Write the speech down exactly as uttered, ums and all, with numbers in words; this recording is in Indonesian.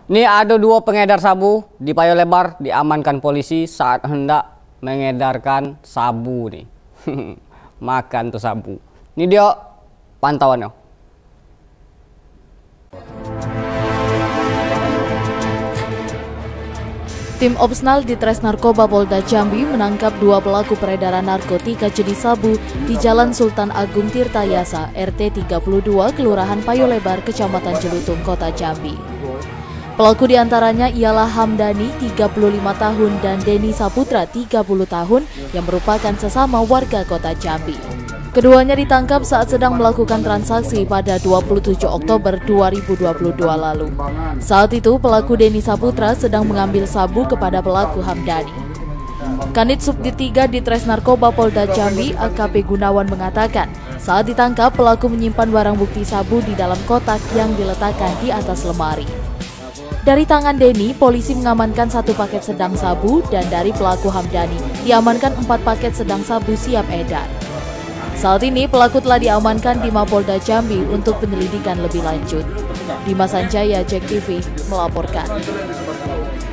Ini ada dua pengedar sabu di Payolebar diamankan polisi saat hendak mengedarkan sabu nih. Makan tuh sabu. Ini dia pantauannya. Tim Opsnal di Tres Narkoba Polda Jambi menangkap dua pelaku peredaran narkotika jenis sabu di Jalan Sultan Agung Tirtayasa, R T tiga puluh dua, Kelurahan Payolebar, Kecamatan Jelutung, Kota Jambi. Pelaku diantaranya ialah Hamdani, tiga puluh lima tahun, dan Denny Saputra, tiga puluh tahun, yang merupakan sesama warga Kota Jambi. Keduanya ditangkap saat sedang melakukan transaksi pada dua puluh tujuh Oktober dua ribu dua puluh dua lalu. Saat itu, pelaku Denny Saputra sedang mengambil sabu kepada pelaku Hamdani. Kanit Subdit tiga di Tres Narkoba Polda Jambi, A K P Gunawan, mengatakan saat ditangkap pelaku menyimpan barang bukti sabu di dalam kotak yang diletakkan di atas lemari. Dari tangan Denny, polisi mengamankan satu paket sedang sabu, dan dari pelaku Hamdani diamankan empat paket sedang sabu siap edar. Saat ini pelaku telah diamankan di Mapolda Jambi untuk penyelidikan lebih lanjut. Dimas Sanjaya, Jack T V, melaporkan.